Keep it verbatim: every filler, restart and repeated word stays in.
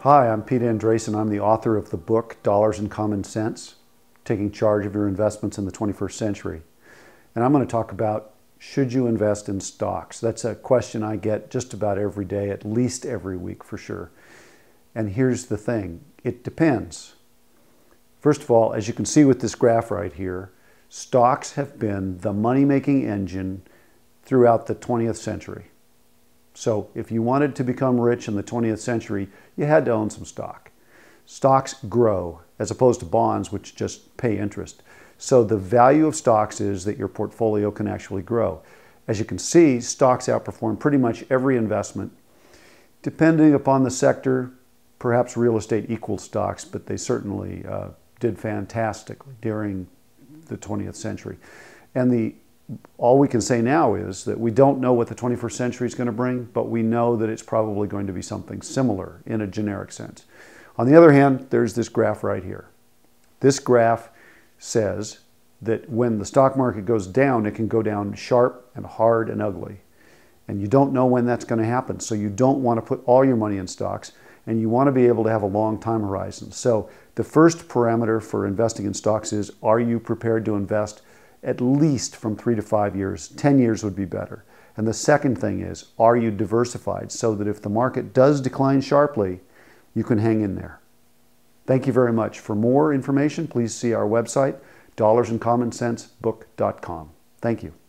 Hi, I'm Pete Andresen. I'm the author of the book, Dollars and Common Sense, Taking Charge of Your Investments in the twenty-first Century. And I'm going to talk about, should you invest in stocks? That's a question I get just about every day, at least every week for sure. And here's the thing, it depends. First of all, as you can see with this graph right here, stocks have been the money-making engine throughout the twentieth century. So if you wanted to become rich in the twentieth century, you had to own some stock. Stocks grow as opposed to bonds, which just pay interest. So the value of stocks is that your portfolio can actually grow. As you can see, stocks outperform pretty much every investment. Depending upon the sector, perhaps real estate equals stocks, but they certainly uh, did fantastically during the twentieth century. And the all we can say now is that we don't know what the twenty-first century is going to bring, but we know that it's probably going to be something similar in a generic sense. On the other hand, there's this graph right here. This graph says that when the stock market goes down, it can go down sharp and hard and ugly. And you don't know when that's going to happen. So you don't want to put all your money in stocks, and you want to be able to have a long time horizon. So the first parameter for investing in stocks is, are you prepared to invest at least from three to five years? ten years would be better. And the second thing is, are you diversified so that if the market does decline sharply, you can hang in there? Thank you very much. For more information, please see our website, dollars and common sense book dot com. Thank you.